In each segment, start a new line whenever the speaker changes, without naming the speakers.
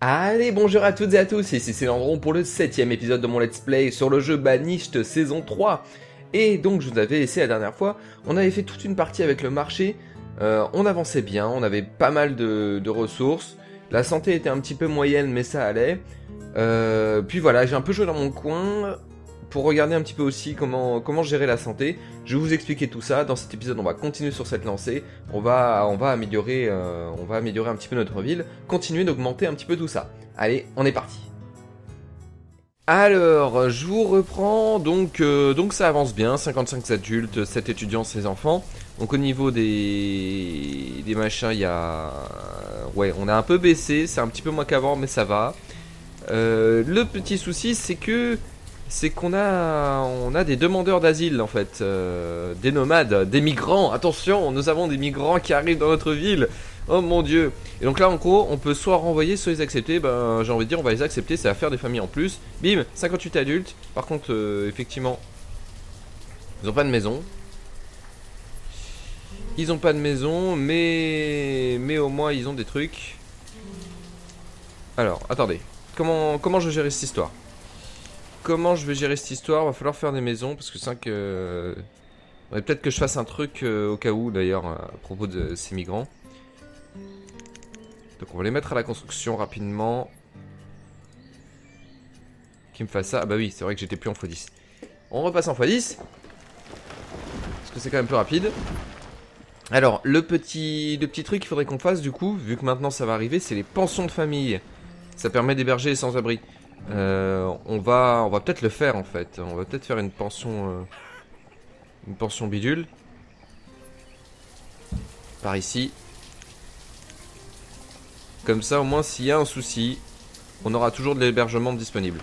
Allez, bonjour à toutes et à tous, ici c'est Landron pour le 7ème épisode de mon let's play sur le jeu Banished saison 3. Et donc je vous avais laissé la dernière fois, on avait fait toute une partie avec le marché, on avançait bien, on avait pas mal de ressources, la santé était un petit peu moyenne mais ça allait. Puis voilà, j'ai un peu joué dans mon coin pour regarder un petit peu aussi comment gérer la santé. Je vais vous expliquer tout ça, dans cet épisode on va continuer sur cette lancée, on va améliorer un petit peu notre ville, continuer d'augmenter un petit peu tout ça. Allez, on est parti. Alors, je vous reprends, donc ça avance bien, 55 adultes, 7 étudiants, 16 enfants. Donc au niveau des machins, il y a... Ouais, on a un peu baissé, c'est un petit peu moins qu'avant, mais ça va. Le petit souci, c'est qu'on a des demandeurs d'asile en fait, des nomades, des migrants. Attention, nous avons des migrants qui arrivent dans notre ville. Oh mon dieu. Et donc là en gros on peut soit renvoyer soit les accepter. Ben j'ai envie de dire on va les accepter, ça va faire des familles en plus. Bim, 58 adultes. Par contre effectivement ils ont pas de maison. Ils ont pas de maison mais au moins ils ont des trucs. Alors attendez, comment je gère cette histoire? Comment je vais gérer cette histoire? Va falloir faire des maisons parce que 5 ouais, peut-être que je fasse un truc au cas où d'ailleurs à propos de ces migrants. Donc on va les mettre à la construction rapidement. Qui me fasse ça? Ah bah oui, c'est vrai que j'étais plus en x10. On repasse en x10 parce que c'est quand même plus rapide. Alors le petit truc qu'il faudrait qu'on fasse du coup, vu que maintenant ça va arriver, c'est les pensions de famille. Ça permet d'héberger les sans-abri. On va peut-être le faire en fait. On va peut-être faire une pension bidule. Par ici. Comme ça au moins s'il y a un souci, on aura toujours de l'hébergement disponible.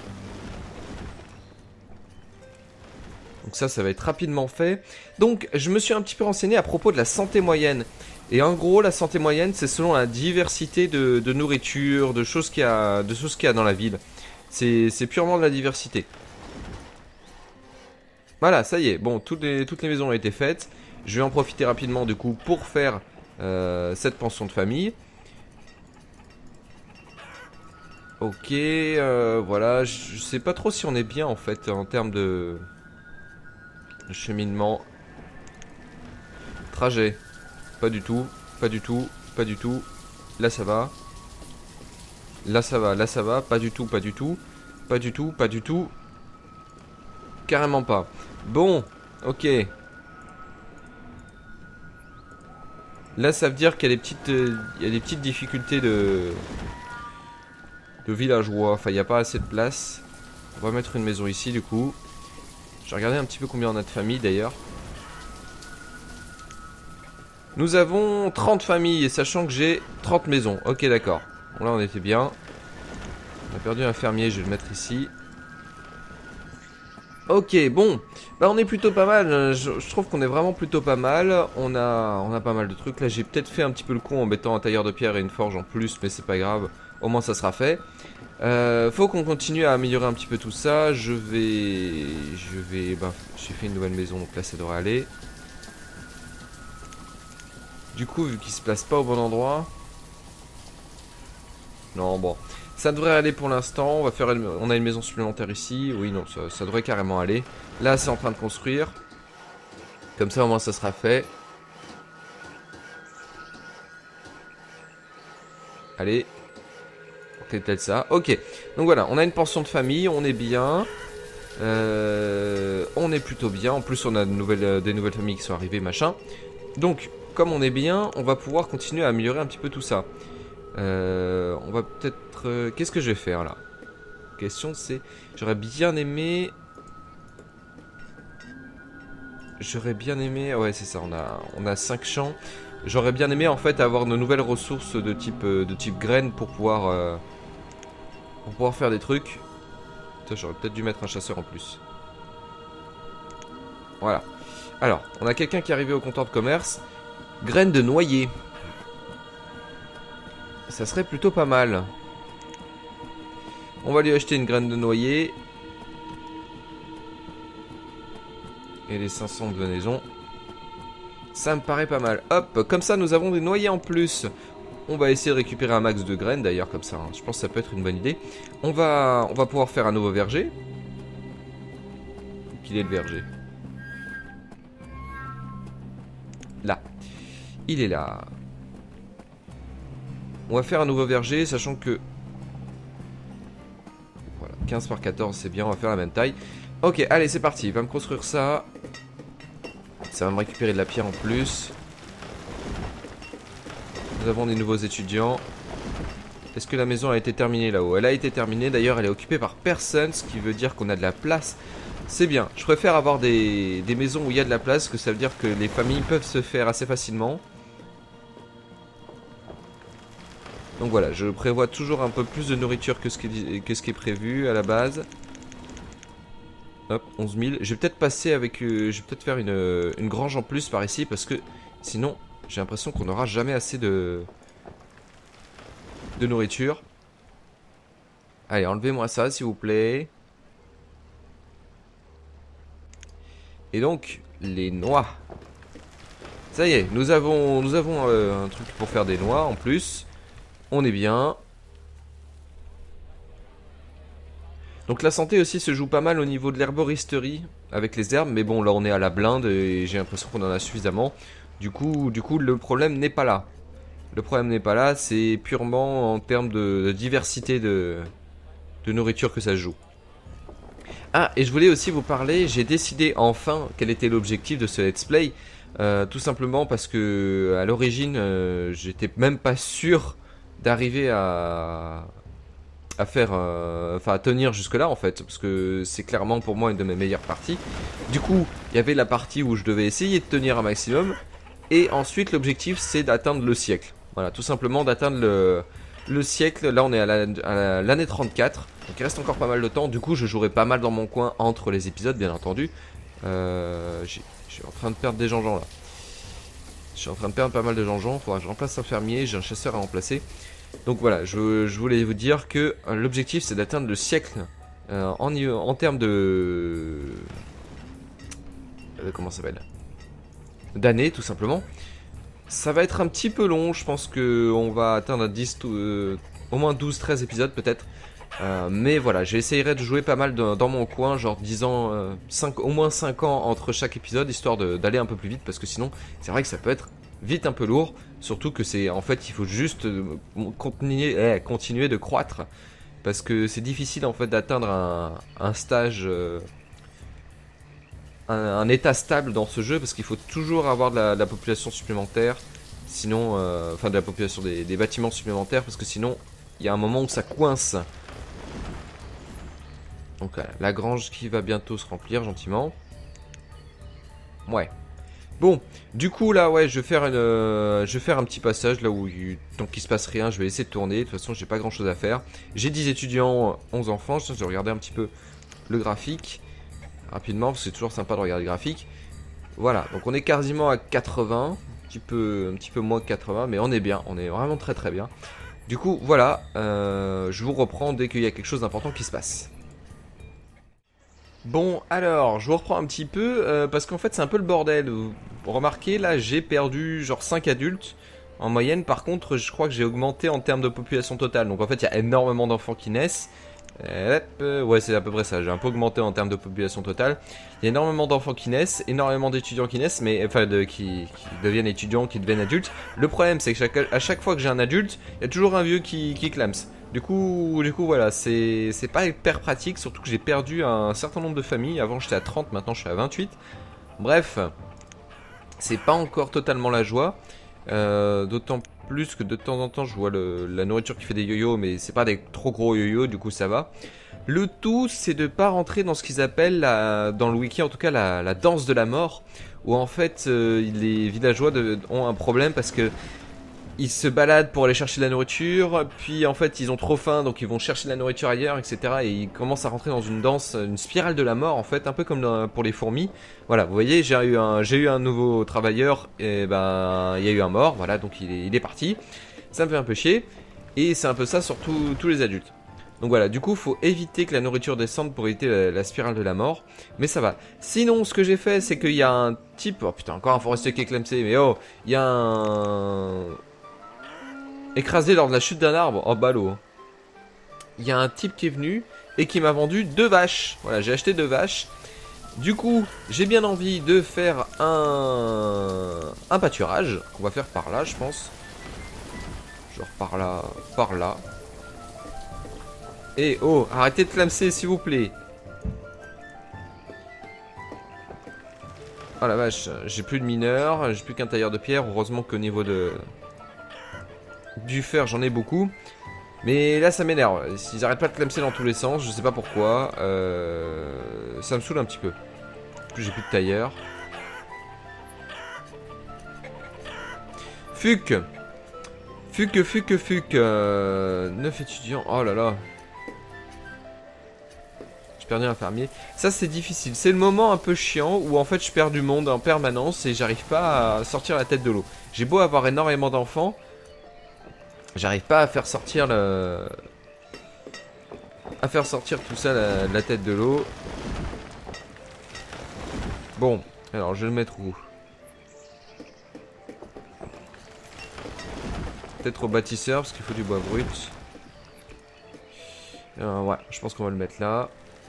Donc ça va être rapidement fait. Donc je me suis un petit peu renseigné à propos de la santé moyenne. Et en gros la santé moyenne c'est selon la diversité de nourriture, de choses qu'il y a dans la ville. C'est purement de la diversité. Voilà, ça y est. Bon, toutes les maisons ont été faites. Je vais en profiter rapidement du coup pour faire cette pension de famille. Ok, voilà. Je sais pas trop si on est bien en fait en termes de cheminement. Trajet. Pas du tout, pas du tout, pas du tout. Là ça va. Là ça va, là ça va. Pas du tout, pas du tout. Pas du tout, pas du tout. Carrément pas. Bon, ok. Là ça veut dire qu'il y a des petites difficultés de villageois. Enfin il n'y a pas assez de place. On va mettre une maison ici du coup. J'ai regardé un petit peu combien on a de familles d'ailleurs. Nous avons 30 familles, sachant que j'ai 30 maisons. Ok d'accord. Bon là on était bien. On a perdu un fermier, je vais le mettre ici. Ok, bon, bah on est plutôt pas mal, je trouve qu'on est vraiment plutôt pas mal, on a pas mal de trucs, là j'ai peut-être fait un petit peu le con en mettant un tailleur de pierre et une forge en plus, mais c'est pas grave, au moins ça sera fait. Faut qu'on continue à améliorer un petit peu tout ça, j'ai fait une nouvelle maison, donc là ça devrait aller. Du coup, vu qu'il se place pas au bon endroit... Non, bon... Ça devrait aller pour l'instant, on a une maison supplémentaire ici, oui non, ça devrait carrément aller. Là c'est en train de construire, comme ça au moins ça sera fait. Allez, c'est peut-être ça, ok. Donc voilà, on a une pension de famille, on est bien, on est plutôt bien, en plus on a des nouvelles familles qui sont arrivées, machin. Donc, comme on est bien, on va pouvoir continuer à améliorer un petit peu tout ça. On va peut-être... qu'est-ce que je vais faire là? Question c'est... J'aurais bien aimé... Ouais c'est ça, on a 5 champs. J'aurais bien aimé en fait avoir de nouvelles ressources de type graines pour pouvoir faire des trucs. J'aurais peut-être dû mettre un chasseur en plus. Voilà. Alors, on a quelqu'un qui est arrivé au comptoir de commerce. Graines de noyer. Ça serait plutôt pas mal. On va lui acheter une graine de noyer. Et les 500 de venaison. Ça me paraît pas mal. Hop, comme ça nous avons des noyers en plus. On va essayer de récupérer un max de graines d'ailleurs comme ça, hein. Je pense que ça peut être une bonne idée. On va pouvoir faire un nouveau verger. Qu'il est le verger? Là. Il est là. On va faire un nouveau verger, sachant que... Voilà, 15 par 14, c'est bien, on va faire la même taille. Ok, allez, c'est parti, il va me construire ça. Ça va me récupérer de la pierre en plus. Nous avons des nouveaux étudiants. Est-ce que la maison a été terminée là-haut? Elle a été terminée, d'ailleurs elle est occupée par personne, ce qui veut dire qu'on a de la place. C'est bien, je préfère avoir des maisons où il y a de la place, que ça veut dire que les familles peuvent se faire assez facilement. Donc voilà, je prévois toujours un peu plus de nourriture que ce qui est prévu à la base. Hop, 11 000. Je vais peut-être passer avec... je vais peut-être faire une grange en plus par ici, parce que sinon, j'ai l'impression qu'on n'aura jamais assez de nourriture. Allez, enlevez-moi ça, s'il vous plaît. Et donc, les noix. Ça y est, nous avons un truc pour faire des noix en plus. On est bien. Donc la santé aussi se joue pas mal au niveau de l'herboristerie avec les herbes. Mais bon, là on est à la blinde et j'ai l'impression qu'on en a suffisamment. Du coup, le problème n'est pas là. Le problème n'est pas là, c'est purement en termes de diversité de nourriture que ça se joue. Ah, et je voulais aussi vous parler, j'ai décidé enfin quel était l'objectif de ce let's play. Tout simplement parce que à l'origine, j'étais même pas sûr d'arriver à faire, enfin à tenir jusque là en fait, parce que c'est clairement pour moi une de mes meilleures parties. Du coup, il y avait la partie où je devais essayer de tenir un maximum, et ensuite l'objectif c'est d'atteindre le siècle. Voilà, tout simplement d'atteindre le siècle. Là on est à l'année 34, donc il reste encore pas mal de temps. Du coup je jouerai pas mal dans mon coin entre les épisodes bien entendu. Je suis en train de perdre des gens là. Je suis en train de perdre pas mal de gens. Faudra que je remplace un fermier, j'ai un chasseur à remplacer. Donc voilà, je voulais vous dire que l'objectif c'est d'atteindre le siècle en termes de... comment ça s'appelle? D'années tout simplement. Ça va être un petit peu long, je pense qu'on va atteindre 10, au moins 12-13 épisodes peut-être. Mais voilà, j'essayerai de jouer pas mal dans mon coin, genre disant au moins 5 ans entre chaque épisode, histoire d'aller un peu plus vite, parce que sinon c'est vrai que ça peut être vite un peu lourd. Surtout que c'est en fait il faut juste continuer de croître, parce que c'est difficile en fait d'atteindre un stage, un état stable dans ce jeu, parce qu'il faut toujours avoir de la population supplémentaire, sinon, enfin de la population des bâtiments supplémentaires, parce que sinon il y a un moment où ça coince. Donc voilà, la grange qui va bientôt se remplir gentiment. Ouais. Bon, du coup là ouais je vais faire un petit passage là où tant qu'il se passe rien, je vais essayer de tourner. De toute façon j'ai pas grand chose à faire. J'ai 10 étudiants, 11 enfants. Je vais regarder un petit peu le graphique rapidement, parce que c'est toujours sympa de regarder le graphique. Voilà, donc on est quasiment à 80, un petit peu moins que 80, mais on est bien, on est vraiment très très bien. Du coup voilà, je vous reprends dès qu'il y a quelque chose d'important qui se passe. Bon, alors, je vous reprends un petit peu, parce qu'en fait, c'est un peu le bordel. Vous remarquez, là, j'ai perdu genre 5 adultes en moyenne. Par contre, je crois que j'ai augmenté en termes de population totale. Donc, en fait, il y a énormément d'enfants qui naissent. Ouais, c'est à peu près ça. J'ai un peu augmenté en termes de population totale. Il y a énormément d'enfants qui naissent, énormément d'étudiants qui naissent, mais enfin, qui deviennent étudiants, qui deviennent adultes. Le problème, c'est que à chaque fois que j'ai un adulte, il y a toujours un vieux qui clame. Du coup voilà, c'est pas hyper pratique, surtout que j'ai perdu un certain nombre de familles. Avant j'étais à 30, maintenant je suis à 28. Bref, c'est pas encore totalement la joie. D'autant plus que de temps en temps je vois la nourriture qui fait des yo-yo, mais c'est pas des trop gros yo-yo, du coup ça va. Le tout c'est de pas rentrer dans ce qu'ils appellent, dans le wiki en tout cas, la danse de la mort. Où en fait les villageois ont un problème parce que ils se baladent pour aller chercher de la nourriture, puis en fait ils ont trop faim donc ils vont chercher de la nourriture ailleurs, etc. Et ils commencent à rentrer dans une danse, une spirale de la mort en fait, un peu comme pour les fourmis. Voilà, vous voyez, j'ai eu un nouveau travailleur, et ben il y a eu un mort, voilà, donc il est parti. Ça me fait un peu chier, et c'est un peu ça sur tous les adultes. Donc voilà, du coup faut éviter que la nourriture descende pour éviter la spirale de la mort. Mais ça va. Sinon ce que j'ai fait c'est qu'il y a un type... Oh putain, encore un forestier qui est clamsé, mais oh, il y a Écrasé lors de la chute d'un arbre. Oh, ballot. Hein. Il y a un type qui est venu et qui m'a vendu 2 vaches. Voilà, j'ai acheté 2 vaches. Du coup, j'ai bien envie de faire un pâturage qu'on va faire par là, je pense. Genre par là, par là. Et oh, arrêtez de clamser, s'il vous plaît. Oh la vache, j'ai plus de mineurs, j'ai plus qu'un tailleur de pierre. Heureusement qu'au niveau du fer, j'en ai beaucoup. Mais là, ça m'énerve. S'ils arrêtent pas de clamser dans tous les sens, je sais pas pourquoi. Ça me saoule un petit peu. En plus, j'ai plus de tailleur. Fuck. 9 étudiants. Oh là là. J'ai perdu un fermier. Ça, c'est difficile. C'est le moment un peu chiant où en fait je perds du monde en permanence et j'arrive pas à sortir la tête de l'eau. J'ai beau avoir énormément d'enfants, j'arrive pas à faire sortir tout ça la tête de l'eau. Bon, alors je vais le mettre où? Peut-être au bâtisseur parce qu'il faut du bois brut. Ouais, je pense qu'on va le mettre là.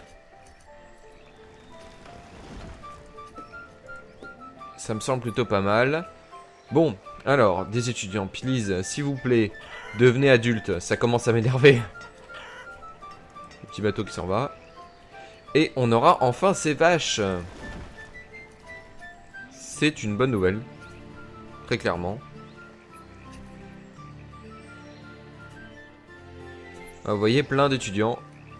Ça me semble plutôt pas mal. Bon, alors, des étudiants, please, s'il vous plaît, devenez adultes. Ça commence à m'énerver. Le petit bateau qui s'en va. Et on aura enfin ces vaches. C'est une bonne nouvelle. Très clairement. Ah, vous voyez, plein d'étudiants.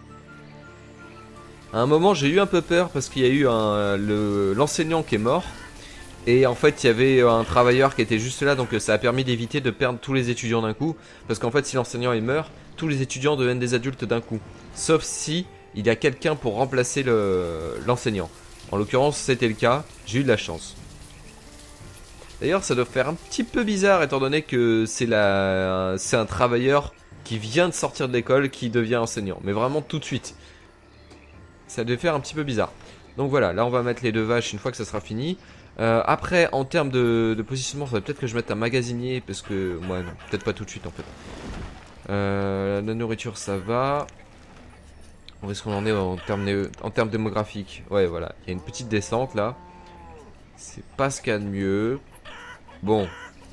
À un moment, j'ai eu un peu peur parce qu'il y a eu l'enseignant qui est mort. Et en fait, il y avait un travailleur qui était juste là, donc ça a permis d'éviter de perdre tous les étudiants d'un coup. Parce qu'en fait, si l'enseignant il meurt, tous les étudiants deviennent des adultes d'un coup. Sauf si il y a quelqu'un pour remplacer l'enseignant. En l'occurrence, c'était le cas. J'ai eu de la chance. D'ailleurs, ça doit faire un petit peu bizarre étant donné que c'est un travailleur qui vient de sortir de l'école qui devient enseignant. Mais vraiment tout de suite. Ça devait faire un petit peu bizarre. Donc voilà, là on va mettre les 2 vaches une fois que ça sera fini. Après, en termes de positionnement, il faudrait peut-être que je mette un magasinier. Parce que, ouais, non, peut-être pas tout de suite en fait. La nourriture, ça va. Où est-ce qu'on en est en termes démographiques? Ouais, voilà, il y a une petite descente là. C'est pas ce qu'il y a de mieux. Bon.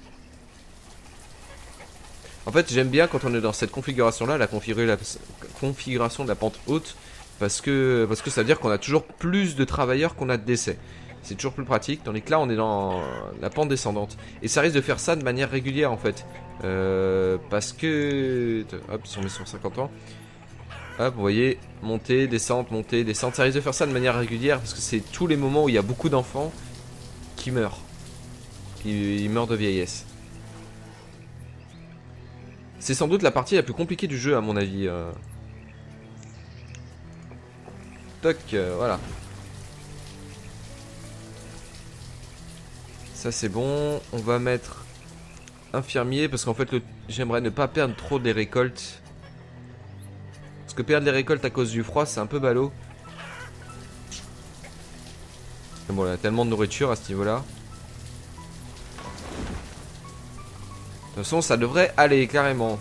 En fait, j'aime bien quand on est dans cette configuration là, la configuration de la pente haute. Parce que ça veut dire qu'on a toujours plus de travailleurs qu'on a de décès. C'est toujours plus pratique, tandis que là on est dans la pente descendante. Et ça risque de faire ça de manière régulière en fait. Parce que... Hop, si on met sur 50 ans. Hop, vous voyez, montée, descente, ça risque de faire ça de manière régulière. Parce que c'est tous les moments où il y a beaucoup d'enfants qui meurent. Ils meurent de vieillesse. C'est sans doute la partie la plus compliquée du jeu à mon avis. Toc, voilà. Ça c'est bon. On va mettre infirmier parce qu'en fait j'aimerais ne pas perdre trop des récoltes. Parce que perdre les récoltes à cause du froid c'est un peu ballot. Mais bon, il y a tellement de nourriture à ce niveau là. De toute façon ça devrait aller carrément.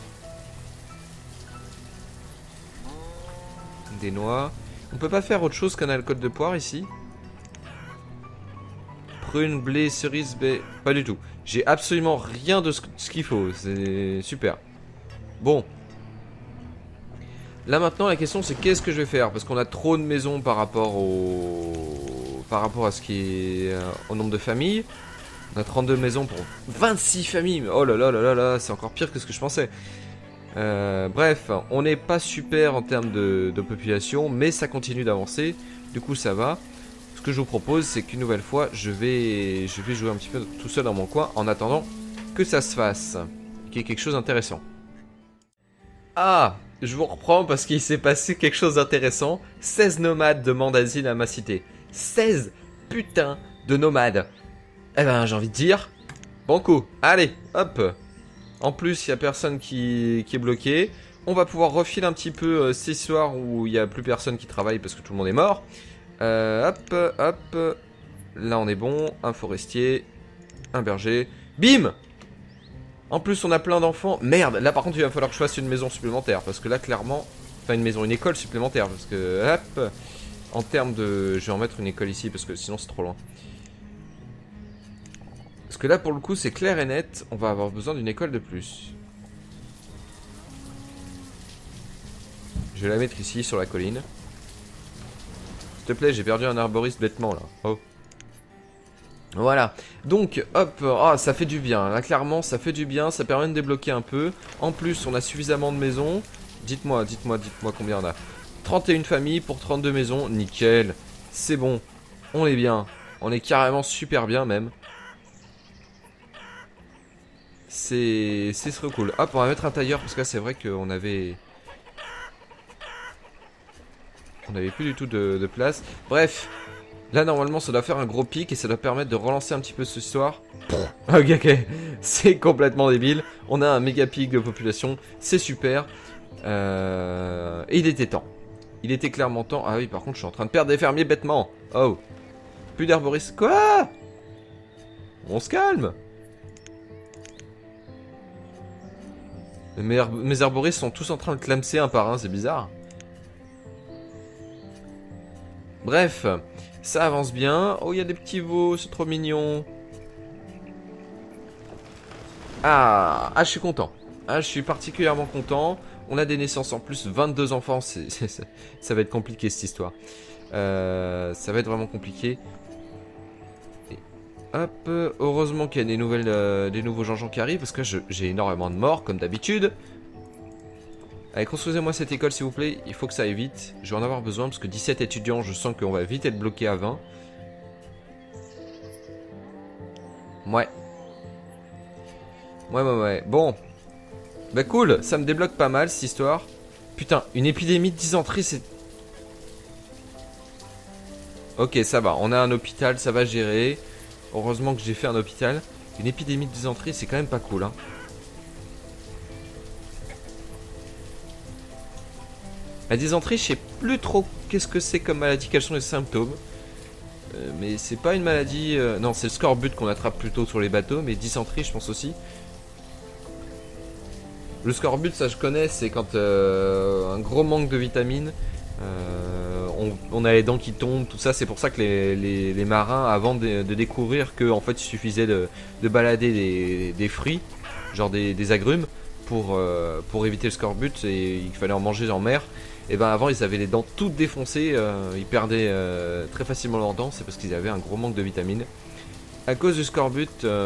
Des noix. On peut pas faire autre chose qu'un alcool de poire ici? Prune, blé, cerise, baie. Pas du tout. J'ai absolument rien de ce qu'il faut. C'est super. Bon. Là maintenant la question c'est qu'est-ce que je vais faire? Parce qu'on a trop de maisons par rapport à ce qui est au nombre de familles. On a 32 maisons pour 26 familles. Oh là là là là là, c'est encore pire que ce que je pensais. Bref, on n'est pas super en termes de population, mais ça continue d'avancer. Du coup ça va. Ce que je vous propose, c'est qu'une nouvelle fois, je vais jouer un petit peu tout seul dans mon coin en attendant que ça se fasse, qu'il y ait quelque chose d'intéressant. Ah, je vous reprends parce qu'il s'est passé quelque chose d'intéressant. 16 nomades demandent asile à ma cité. 16 putains de nomades. Eh ben, j'ai envie de dire, banco. Allez, hop. En plus, il n'y a personne qui est bloqué. On va pouvoir refiler un petit peu ces soirs où il n'y a plus personne qui travaille parce que tout le monde est mort. Hop, hop. Là, on est bon. Un forestier. Un berger. Bim! En plus, on a plein d'enfants. Merde, là par contre, il va falloir que je fasse une maison supplémentaire. Parce que là, clairement... Enfin, une école supplémentaire. Parce que, hop... En termes de... Je vais en mettre une école ici, parce que sinon c'est trop loin. Parce que là, pour le coup, c'est clair et net. On va avoir besoin d'une école de plus. Je vais la mettre ici, sur la colline. S'il te plaît, j'ai perdu un arboriste bêtement, là. Oh. Voilà, donc hop, ah, ça fait du bien, là clairement ça fait du bien, ça permet de débloquer un peu. En plus on a suffisamment de maisons, dites-moi combien on a. 31 familles pour 32 maisons, nickel, c'est bon, on est bien, on est carrément super bien même. C'est trop cool. Hop, on va mettre un tailleur parce que là c'est vrai qu'on avait... On avait plus du tout de place, bref. Là normalement ça doit faire un gros pic et ça doit permettre de relancer un petit peu ce soir. Ok, c'est complètement débile. On a un méga pic de population, c'est super. Et il était temps. Il était clairement temps. Ah oui, par contre je suis en train de perdre des fermiers bêtement. Oh, plus d'herboristes. Quoi? On se calme. Mes herboristes sont tous en train de clamser un par un, c'est bizarre. Bref, ça avance bien. Oh, il y a des petits veaux, c'est trop mignon. Ah, je suis content. Ah, je suis particulièrement content. On a des naissances en plus, 22 enfants. Ça va être compliqué cette histoire. Ça va être vraiment compliqué. Et hop, heureusement qu'il y a des nouveaux gens qui arrivent parce que j'ai énormément de morts comme d'habitude. Allez, construisez-moi cette école s'il vous plaît, il faut que ça aille vite. Je vais en avoir besoin parce que 17 étudiants, je sens qu'on va vite être bloqué à 20. Ouais. Ouais. Bon. Bah cool, ça me débloque pas mal cette histoire. Putain, une épidémie de dysenterie, c'est... Ok, ça va, on a un hôpital, ça va gérer. Heureusement que j'ai fait un hôpital. Une épidémie de dysenterie, c'est quand même pas cool, hein. La dysenterie, je sais plus trop qu'est-ce que c'est comme maladie, quels sont les symptômes. Mais c'est pas une maladie... Non, c'est le scorbut qu'on attrape plutôt sur les bateaux, mais dysenterie, je pense aussi. Le scorbut, ça je connais, c'est quand un gros manque de vitamines, on a les dents qui tombent, tout ça. C'est pour ça que les marins, avant de découvrir qu'en fait il suffisait de balader des fruits, genre des agrumes, pour éviter le scorbut, et il fallait en manger en mer. Et ben avant ils avaient les dents toutes défoncées, ils perdaient très facilement leurs dents, c'est parce qu'ils avaient un gros manque de vitamines. À cause du scorbut...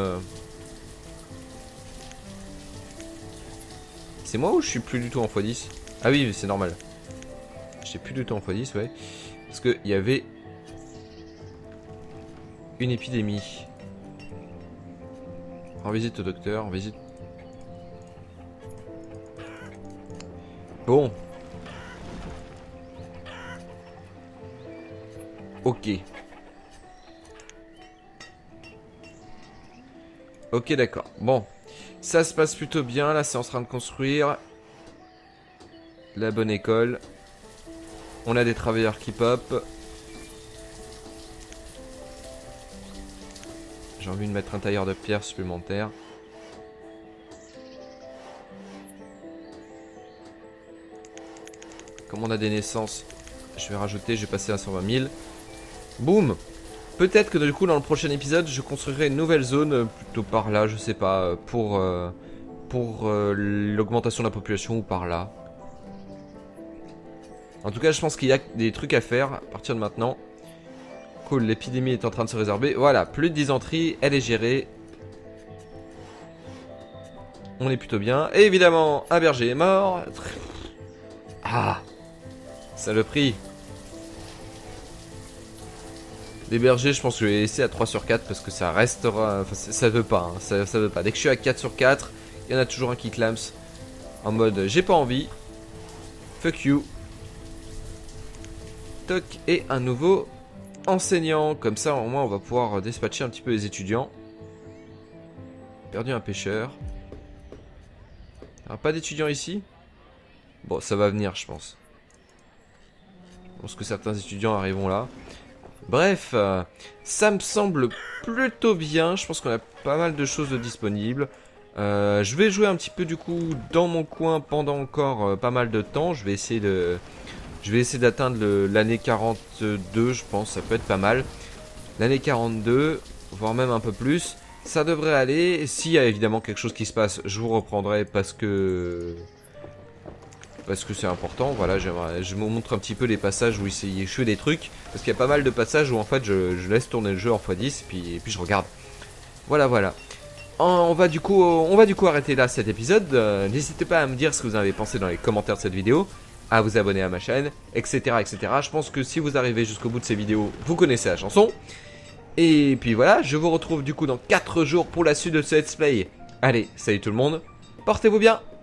C'est moi ou je suis plus du tout en x10? Ah oui, c'est normal. Je suis plus du tout en x10, ouais. Parce qu'il y avait une épidémie. En visite au docteur, en visite... Bon. Ok. Ok, d'accord. Bon. Ça se passe plutôt bien. Là, c'est en train de construire la bonne école. On a des travailleurs qui pop. J'ai envie de mettre un tailleur de pierre supplémentaire. Comme on a des naissances, je vais rajouter, je vais passer à 120 000. Boum! Peut-être que du coup dans le prochain épisode je construirai une nouvelle zone plutôt par là, je sais pas, pour l'augmentation de la population ou par là. En tout cas je pense qu'il y a des trucs à faire à partir de maintenant. Cool, l'épidémie est en train de se résorber. Voilà, plus de dysenterie, elle est gérée. On est plutôt bien. Et évidemment, un berger est mort. Ah, saloperie. Les bergers, je pense que je vais laisser à 3 sur 4 parce que ça restera... Enfin, ça veut pas, hein, ça veut pas. Dès que je suis à 4 sur 4, il y en a toujours un qui clams. En mode, j'ai pas envie. Fuck you. Toc, et un nouveau enseignant. Comme ça, au moins, on va pouvoir dispatcher un petit peu les étudiants. Perdu un pêcheur. Alors, pas d'étudiants ici? Bon, ça va venir, je pense. Je pense que certains étudiants arriveront là. Bref, ça me semble plutôt bien. Je pense qu'on a pas mal de choses disponibles. Je vais jouer un petit peu du coup dans mon coin pendant encore pas mal de temps. Je vais essayer d'atteindre l'année 42, je pense, ça peut être pas mal. L'année 42, voire même un peu plus. Ça devrait aller. Et s'il y a évidemment quelque chose qui se passe, je vous reprendrai parce que c'est important. Voilà, je vous montre un petit peu les passages où je fais des trucs. Parce qu'il y a pas mal de passages où en fait je laisse tourner le jeu en x10 et puis je regarde. Voilà, voilà. On va du coup arrêter là cet épisode. N'hésitez pas à me dire ce que vous en avez pensé dans les commentaires de cette vidéo, à vous abonner à ma chaîne, etc. etc. Je pense que si vous arrivez jusqu'au bout de ces vidéos, vous connaissez la chanson. Et puis voilà, je vous retrouve du coup dans 4 jours pour la suite de ce let's play. Allez, salut tout le monde, portez-vous bien.